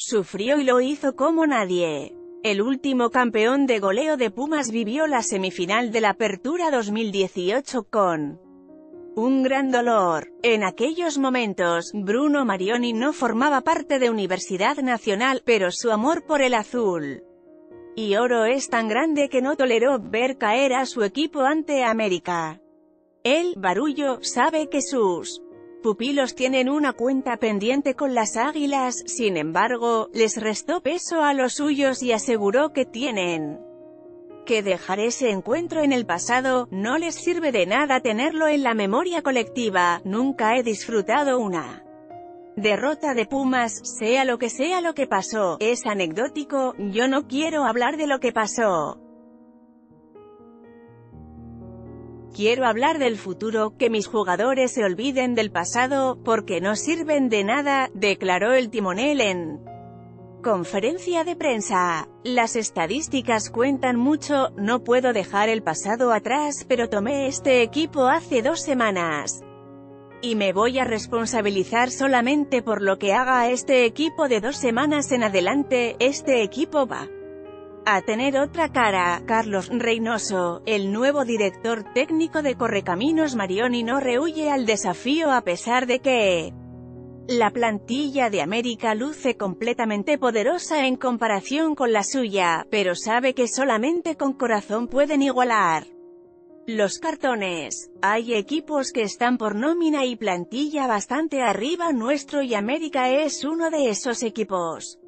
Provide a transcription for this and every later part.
Sufrió y lo hizo como nadie. El último campeón de goleo de Pumas vivió la semifinal de la Apertura 2018 con un gran dolor. En aquellos momentos, Bruno Marioni no formaba parte de Universidad Nacional, pero su amor por el azul y oro es tan grande que no toleró ver caer a su equipo ante América. El Barullo sabe que sus pupilos tienen una cuenta pendiente con las Águilas, sin embargo, les restó peso a los suyos y aseguró que tienen que dejar ese encuentro en el pasado, no les sirve de nada tenerlo en la memoria colectiva. Nunca he disfrutado una derrota de Pumas, sea lo que pasó, es anecdótico, yo no quiero hablar de lo que pasó. Quiero hablar del futuro, que mis jugadores se olviden del pasado, porque no sirven de nada, declaró el timonel en conferencia de prensa. Las estadísticas cuentan mucho, no puedo dejar el pasado atrás, pero tomé este equipo hace 2 semanas. Y me voy a responsabilizar solamente por lo que haga este equipo de 2 semanas en adelante. Este equipo va a tener otra cara. Carlos Reynoso, el nuevo director técnico de Correcaminos Marioni, no rehúye al desafío a pesar de que la plantilla de América luce completamente poderosa en comparación con la suya, pero sabe que solamente con corazón pueden igualar los cartones. Hay equipos que están por nómina y plantilla bastante arriba nuestro y América es uno de esos equipos.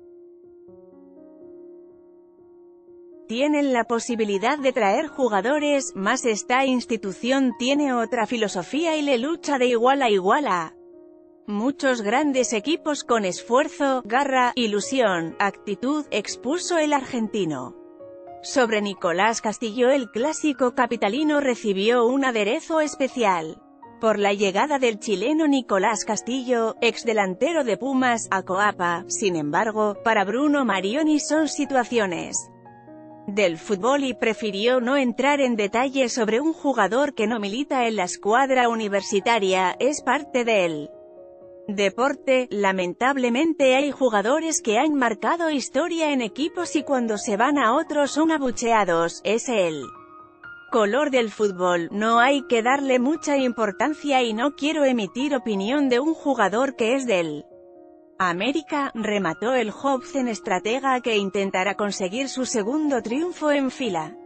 Tienen la posibilidad de traer jugadores, más esta institución tiene otra filosofía y le lucha de igual a igual a muchos grandes equipos con esfuerzo, garra, ilusión, actitud, expuso el argentino. Sobre Nicolás Castillo, el clásico capitalino recibió un aderezo especial por la llegada del chileno Nicolás Castillo, exdelantero de Pumas, a Coapa. Sin embargo, para Bruno Marioni son situaciones del fútbol y prefirió no entrar en detalles sobre un jugador que no milita en la escuadra universitaria, es parte del deporte. Lamentablemente hay jugadores que han marcado historia en equipos y cuando se van a otros son abucheados, es el color del fútbol, no hay que darle mucha importancia y no quiero emitir opinión de un jugador que es del América, remató el joven estratega que intentará conseguir su segundo triunfo en fila.